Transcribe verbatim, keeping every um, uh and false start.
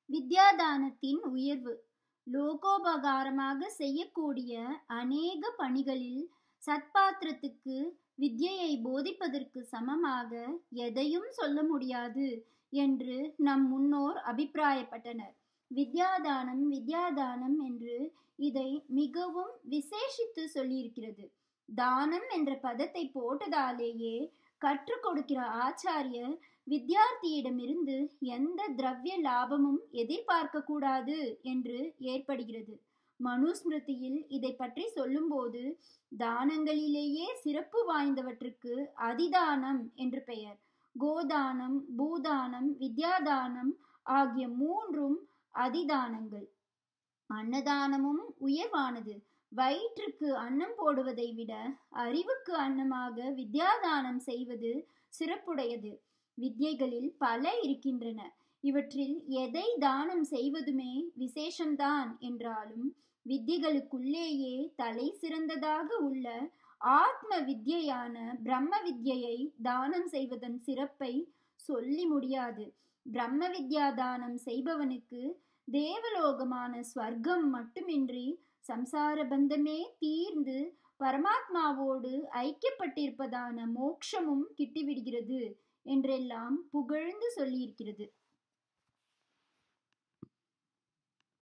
வித்யாதானத்தின் உயர்வு. லோகோபகாரமாக செய்யக்கூடிய அநேக பணிகளில் சத்பாத்திரத்துக்கு வித்யையை போதிப்பதற்கு சமமாக எதையும் சொல்ல முடியாது என்று நம் முன்னோர் அபிப்பிராயப்பட்டனர். வித்யாதானம் வித்யாதானம் என்று இதை மிகவும் விசேஷித்து சொல்லியிருக்கிறது. தானம் என்ற பதத்தை போட்டதாலேயே கற்றுக் கொடுக்கிற ஆச்சாரியர் வித்யார்த்தியிடமிருந்து எந்த திரவிய லாபமும் எதிர்பார்க்க கூடாது என்று ஏற்படுகிறது. மனுஸ்மிருதியில் இதை பற்றி சொல்லும்போது தானங்களிலேயே சிறப்பு வாய்ந்தவற்றுக்கு அதிதானம் என்று பெயர். கோதானம், பூதானம், வித்யாதானம் ஆகிய மூன்றும் அதிதானங்கள். அன்னதானமும் உயர்வானது. வயிற்றுக்கு அன்னம் போடுவதை விட அறிவுக்கு அன்னமாக வித்யாதானம் செய்வது சிறப்புடையது. வித்யைகளில் பல இருக்கின்றன. இவற்றில் எதை தானம் செய்வதுமே விசேஷம்தான் என்றாலும் வித்யைகளுக்குள்ளேயே தலை சிறந்ததாக உள்ள ஆத்ம வித்யான பிரம்ம வித்யை தானம் செய்வதன் சிறப்பை சொல்லி முடியாது. பிரம்ம வித்யா தானம் செய்பவனுக்கு தேவலோகமான ஸ்வர்க்கம் மட்டுமின்றி சம்சார பந்தமே தீர்ந்து பரமாத்மாவோடு ஐக்கியப்பட்டிருப்பதான மோட்சமும் கிட்டிவிடுகிறது என்றெல்லாம் புகழ்ந்து சொல்லியிருக்கிறது.